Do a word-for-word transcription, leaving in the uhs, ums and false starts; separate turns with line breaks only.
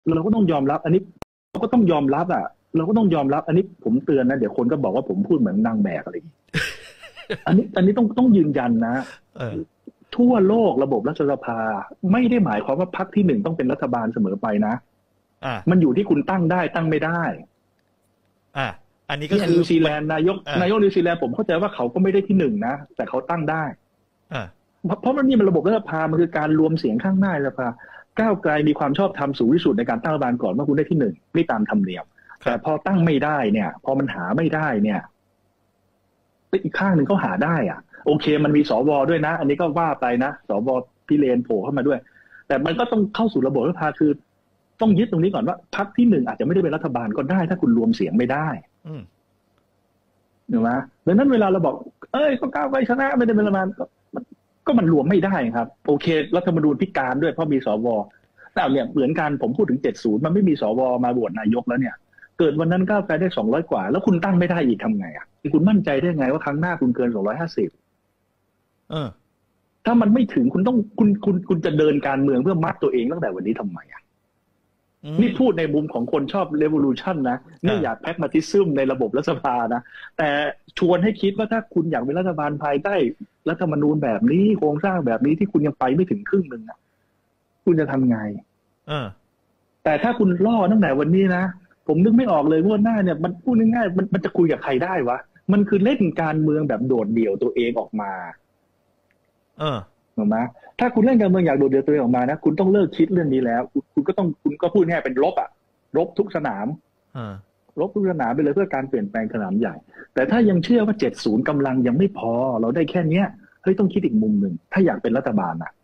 เราก็ต้องยอมรับอันนี้เราก็ต้องยอมรับอ่ะเราก็ต้องยอมรับอันนี้ผมเตือนนะเดี๋ยวคนก็บอกว่าผมพูดเหมือนนางแบกอะไรอย่างนี้ อันนี้อันนี้ต้องต้องยืนยันนะทั่วโลกระบบรัฐสภาไม่ได้หมายความว่าพรรคที่หนึ่งต้องเป็นรัฐบาลเสมอไปนะมันอยู่ที่คุณตั้งได้ตั้งไม่ได้
อ่าอันนี้ก็คือ
นิวซีแลนด์นายกนายกนิวซีแลนด์ผมเข้าใจว่าเขาก็ไม่ได้ที่หนึ่งนะแต่เขาตั้งได้
อ่า
เพราะมันนี่มันระบบรัฐสภามันคือการรวมเสียงข้างหน้าสภาก้าวไกลมีความชอบธรรมสูงที่สุดในการตั้งรัฐบาลก่อนเมื่อคุณได้ที่หนึ่งไม่ตามธรรมเนียมแต่พอตั้งไม่ได้เนี่ยพอมันหาไม่ได้เนี่ยอีกข้างหนึ่งเขาหาได้อ่ะโอเคมันมีสวด้วยนะอันนี้ก็ว่าไปนะสวพิเรนโผล่เข้ามาด้วยแต่มันก็ต้องเข้าสู่ระบบรัฐสภาคือต้องยึดตรงนี้ก่อนว่าพรรคที่หนึ่งอาจจะไม่ได้เป็นรัฐบาลก็ได้ถ้าคุณรวมเสียงไม่ได้ถูกไหมดังนั้นเวลาเราบอกเอ้ยก็ก้าวไกลชนะไม่ได้เป็นรัฐบาลก็ก็มันรวมไม่ได้ครับโอเครัฐธรรมนูญพิการด้วยเพราะมีสวแต่เนี่ยเหมือนกันผมพูดถึงเจ็ดสิบมันไม่มีสวมาโหวตนายกแล้วเนี่ยเกิดวันนั้นก้าวไกลได้สองร้อยกว่าแล้วคุณตั้งไม่ได้อีกทำไงอ่ะคุณมั่นใจได้ไงว่าครั้งหน้าคุณเกินสองร้อยห้าสิบ
เออ
ถ้ามันไม่ถึงคุณต้องคุณคุณคุณจะเดินการเมืองเพื่อมัดตัวเองตั้งแต่วันนี้ทำไมอ่ะนี่พูดในมุมของคนชอบ revolution นะไม่อยากแพ็กมาทิซึมในระบบรัฐสภานะแต่ชวนให้คิดว่าถ้าคุณอยากเป็นรัฐบาลภายใต้รัฐธรรมนูญแบบนี้โครงสร้างแบบนี้ที่คุณยังไปไม่ถึงครึ่งหนึ่งนะคุณจะทำไง
เออ
แต่ถ้าคุณล่อตั้งแต่วันนี้นะผมนึกไม่ออกเลยว่าหน้าเนี่ยมันพูดง่ายๆมันมันจะคุยกับใครได้วะมันคือเล่นการเมืองแบบโดดเดี่ยวตัวเองออกมา
เออ
ถูกไหมถ้าคุณเล่นการเมืองอยากโดดเดี่ยวตัวเองออกมานะคุณต้องเลิกคิดเรื่องนี้แล้วคุณก็ต้องคุณก็พูดง่ายเป็นรบอ่ะรบทุกสนามรบทุกสนามไปเลยเพื่อการเปลี่ยนแปลงสนามใหญ่แต่ถ้ายังเชื่อว่าเจ็ดสิบกำลังยังไม่พอเราได้แค่เนี้ยเฮ้ยต้องคิดอีกมุมหนึ่งถ้าอยากเป็นรัฐบาลนะ